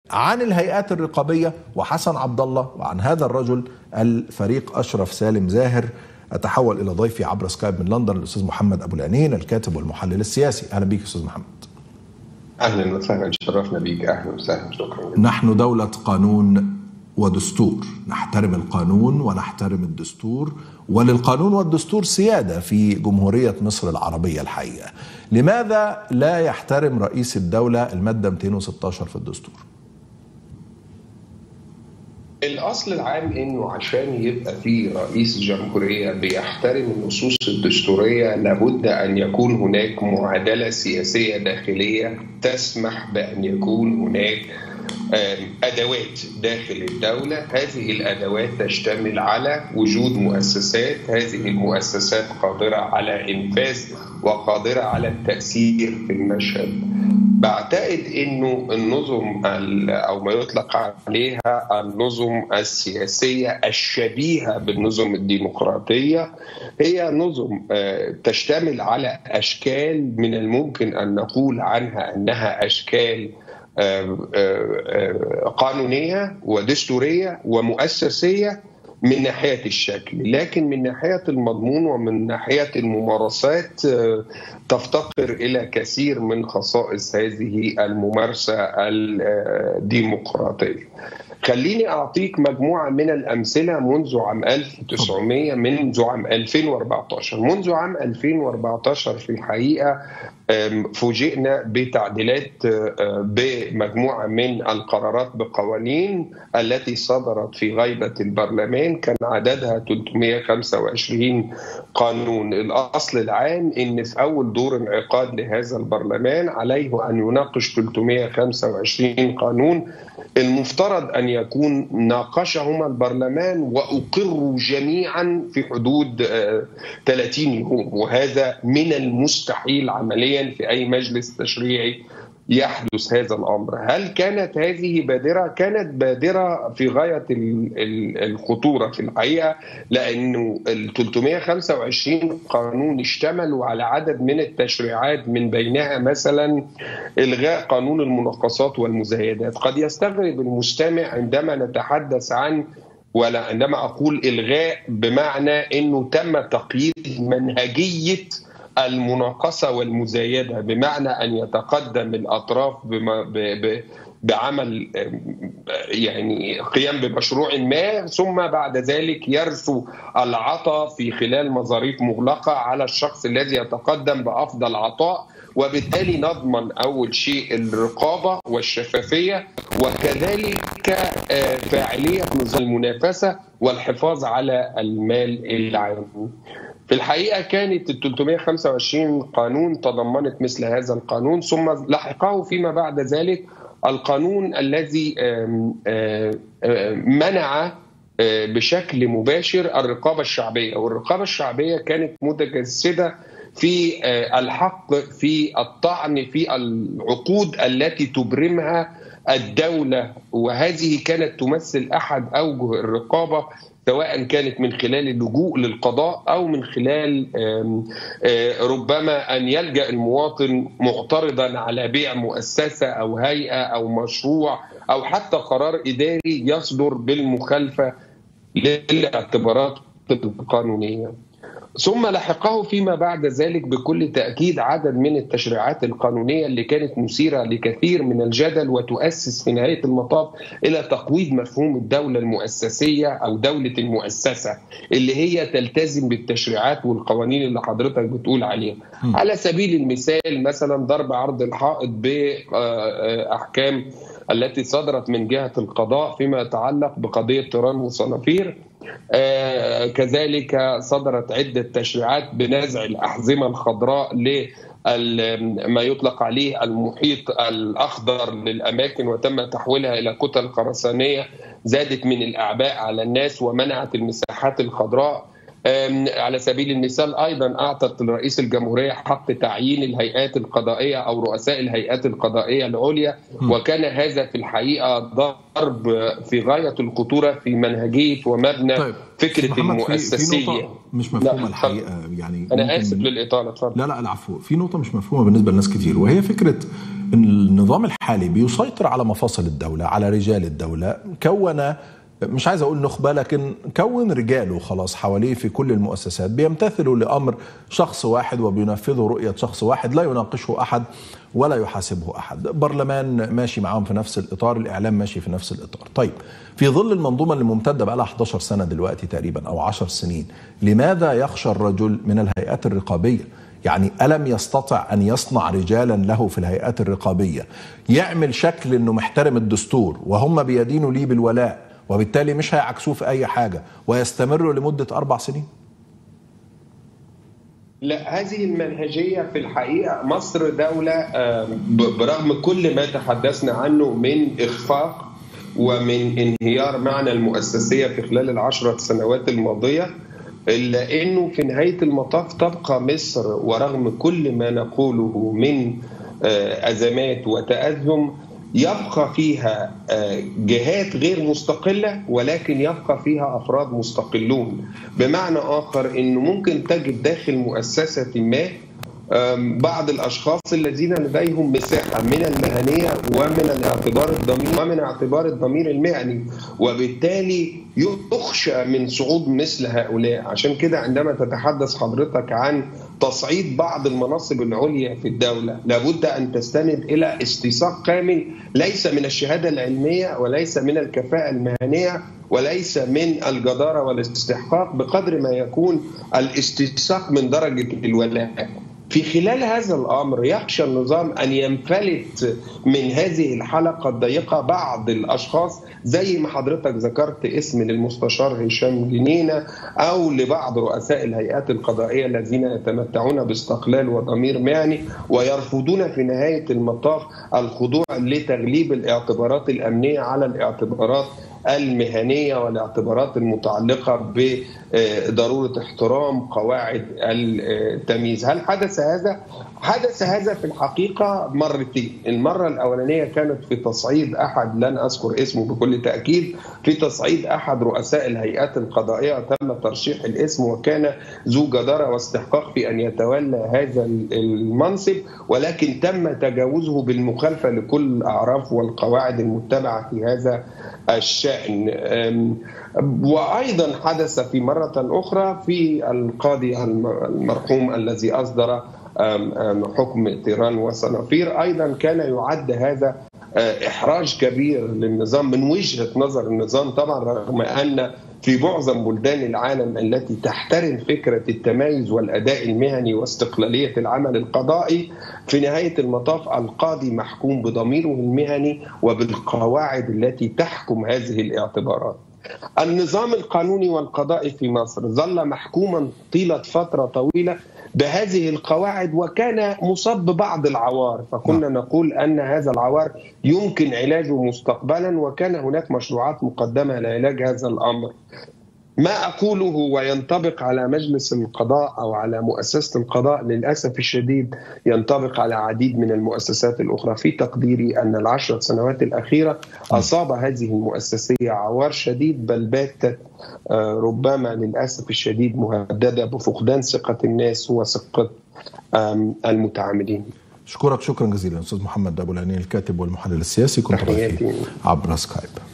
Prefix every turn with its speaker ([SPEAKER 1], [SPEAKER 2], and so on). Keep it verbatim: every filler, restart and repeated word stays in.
[SPEAKER 1] عن الهيئات الرقابية وحسن عبد الله وعن هذا الرجل الفريق أشرف سالم زاهر أتحول إلى ضيفي عبر سكايب من لندن الأستاذ محمد أبو العنين الكاتب والمحلل السياسي. أهلا بك أستاذ محمد.
[SPEAKER 2] أهلا وسهلا، شرفنا بيك. أهلا وسهلا، شكرا.
[SPEAKER 1] نحن دولة قانون ودستور، نحترم القانون ونحترم الدستور، وللقانون والدستور سيادة في جمهورية مصر العربية. الحقيقة لماذا لا يحترم رئيس الدولة المادة مئتين وستة عشر في الدستور؟
[SPEAKER 2] الأصل العام إنه عشان يبقى فيه رئيس جمهورية بيحترم النصوص الدستورية لابد أن يكون هناك معادلة سياسية داخلية تسمح بأن يكون هناك أدوات داخل الدولة. هذه الأدوات تشتمل على وجود مؤسسات، هذه المؤسسات قادرة على إنفاذ وقادرة على التأثير في المشهد. بعتقد إنه النظم أو ما يطلق عليها النظم السياسية الشبيهة بالنظم الديمقراطية هي نظم تشتمل على أشكال من الممكن أن نقول عنها أنها أشكال قانونية ودستورية ومؤسسية من ناحية الشكل، لكن من ناحية المضمون ومن ناحية الممارسات تفتقر إلى كثير من خصائص هذه الممارسة الديمقراطية. خليني أعطيك مجموعة من الأمثلة منذ عام ألف وتسعمائة منذ عام ألفين وأربعة عشر. منذ عام ألفين وأربعة عشر في الحقيقة فوجئنا بتعديلات بمجموعة من القرارات بقوانين التي صدرت في غيبة البرلمان، كان عددها ثلاثمائة وخمسة وعشرين قانون. الأصل العام إن في أول دور انعقاد لهذا البرلمان عليه أن يناقش ثلاثمائة وخمسة وعشرين قانون المفترض أن يكون ناقشهما البرلمان وأقروا جميعا في حدود ثلاثين يوم، وهذا من المستحيل عمليا في أي مجلس تشريعي يحدث هذا الأمر. هل كانت هذه بادرة؟ كانت بادرة في غاية الخطورة في الحقيقة، لأنه ال ثلاثمائة وخمسة وعشرين قانون اشتملوا على عدد من التشريعات، من بينها مثلا إلغاء قانون المناقصات والمزايدات. قد يستغرب المستمع عندما نتحدث عن ولا عندما أقول إلغاء بمعنى أنه تم تقييد منهجية المناقصة والمزايدة، بمعنى أن يتقدم الأطراف بعمل يعني قيام بمشروع ما، ثم بعد ذلك يرثو العطاء في خلال مظاريف مغلقة على الشخص الذي يتقدم بأفضل عطاء، وبالتالي نضمن أول شيء الرقابة والشفافية وكذلك فاعلية نظام المنافسة والحفاظ على المال العام. في الحقيقة كانت ال ثلاثمائة وخمسة وعشرين قانون تضمنت مثل هذا القانون، ثم لحقه فيما بعد ذلك القانون الذي منع بشكل مباشر الرقابة الشعبية، والرقابة الشعبية كانت متجسدة في الحق في الطعن في العقود التي تبرمها الدولة، وهذه كانت تمثل أحد أوجه الرقابة، سواء كانت من خلال اللجوء للقضاء أو من خلال ربما أن يلجأ المواطن معترضا على بيع مؤسسة أو هيئة أو مشروع أو حتى قرار إداري يصدر بالمخالفة للاعتبارات القانونية. ثم لحقه فيما بعد ذلك بكل تأكيد عدد من التشريعات القانونية اللي كانت مثيرة لكثير من الجدل وتؤسس في نهاية المطاف إلى تقويض مفهوم الدولة المؤسسية أو دولة المؤسسة اللي هي تلتزم بالتشريعات والقوانين اللي حضرتك بتقول عليها. على سبيل المثال مثلا ضرب عرض الحائط بأحكام التي صدرت من جهة القضاء فيما يتعلق بقضية تيران وصنافير. آه كذلك صدرت عدة تشريعات بنزع الأحزمة الخضراء لما يطلق عليه المحيط الأخضر للأماكن وتم تحويلها إلى كتل خرسانية زادت من الأعباء على الناس ومنعت المساحات الخضراء. على سبيل المثال أيضا أعطت لرئيس الجمهورية حق تعيين الهيئات القضائية أو رؤساء الهيئات القضائية العليا، وكان هذا في الحقيقة ضرب في غاية الخطورة في منهجية ومبنى طيب. فكرة المؤسسية.
[SPEAKER 1] في نقطة مش مفهومة الحقيقة، يعني
[SPEAKER 2] أنا آسف للإطالة.
[SPEAKER 1] لا لا العفو. في نقطة مش مفهومة بالنسبة لناس كتير، وهي فكرة النظام الحالي بيسيطر على مفاصل الدولة، على رجال الدولة، كون مش عايز اقول نخبة لكن كون رجاله خلاص حواليه في كل المؤسسات بيمتثلوا لأمر شخص واحد وبينفذوا رؤية شخص واحد، لا يناقشه أحد ولا يحاسبه أحد. برلمان ماشي معاهم في نفس الإطار، الإعلام ماشي في نفس الإطار. طيب في ظل المنظومة اللي ممتدة بقى لها إحدى عشرة سنة دلوقتي تقريبا أو عشر سنين، لماذا يخشى الرجل من الهيئات الرقابية؟ يعني ألم يستطع أن يصنع رجالا له في الهيئات الرقابية يعمل شكل أنه محترم الدستور وهم بيدينوا ليه بالولاء، وبالتالي مش هيعكسوه في أي حاجة ويستمروا لمدة أربع سنين؟
[SPEAKER 2] لا، هذه المنهجية في الحقيقة مصر دولة برغم كل ما تحدثنا عنه من إخفاق ومن انهيار معنى المؤسسية في خلال العشرة سنوات الماضية، إلا أنه في نهاية المطاف تبقى مصر ورغم كل ما نقوله من أزمات وتأزم يبقى فيها جهات غير مستقلة، ولكن يبقى فيها أفراد مستقلون. بمعنى آخر أنه ممكن تجد داخل مؤسسة ما بعض الأشخاص الذين لديهم مساحة من المهنية ومن الاعتبار الضمير ومن اعتبار الضمير المهني، وبالتالي يخشى من صعود مثل هؤلاء. عشان كده عندما تتحدث حضرتك عن تصعيد بعض المناصب العليا في الدولة لابد أن تستند إلى استيثاق كامل، ليس من الشهادة العلمية وليس من الكفاءة المهنية وليس من الجدارة والاستحقاق، بقدر ما يكون الاستيثاق من درجة الولاء. في خلال هذا الأمر يخشى النظام أن ينفلت من هذه الحلقة الضيقة بعض الأشخاص، زي ما حضرتك ذكرت اسم للمستشار هشام جنينة أو لبعض رؤساء الهيئات القضائية الذين يتمتعون باستقلال وضمير مهني ويرفضون في نهاية المطاف الخضوع لتغليب الاعتبارات الأمنية على الاعتبارات المهنية والاعتبارات المتعلقة بضرورة احترام قواعد التمييز. هل حدث هذا؟ حدث هذا في الحقيقة مرتين. المرة الأولانية كانت في تصعيد أحد، لن أذكر اسمه بكل تأكيد، في تصعيد أحد رؤساء الهيئات القضائية تم ترشيح الاسم وكان ذو جدارة واستحقاق في أن يتولى هذا المنصب، ولكن تم تجاوزه بالمخالفة لكل الأعراف والقواعد المتبعة في هذا الشأن. وأيضا حدث في مرة أخرى في القاضي المرحوم الذي أصدر حكم تيران وصنافير، أيضا كان يعد هذا إحراج كبير للنظام من وجهة نظر النظام، طبعا رغم أن في معظم بلدان العالم التي تحترم فكرة التميز والأداء المهني واستقلالية العمل القضائي، في نهاية المطاف القاضي محكوم بضميره المهني وبالقواعد التي تحكم هذه الاعتبارات. النظام القانوني والقضائي في مصر ظل محكوما طيلة فترة طويلة بهذه القواعد وكان مصاب ببعض العوار، فكنا نقول أن هذا العوار يمكن علاجه مستقبلا، وكان هناك مشروعات مقدمة لعلاج هذا الأمر. ما أقوله وينطبق على مجلس القضاء أو على مؤسسة القضاء للأسف الشديد ينطبق على عديد من المؤسسات الأخرى. في تقديري أن العشر سنوات الأخيرة أصاب هذه المؤسسية عوار شديد، بل باتت ربما للأسف الشديد مهددة بفقدان ثقة الناس وثقة المتعاملين.
[SPEAKER 1] أشكرك شكرا جزيلا أستاذ محمد أبو العينين، الكاتب والمحلل السياسي، كنت ضيفي عبر سكايب.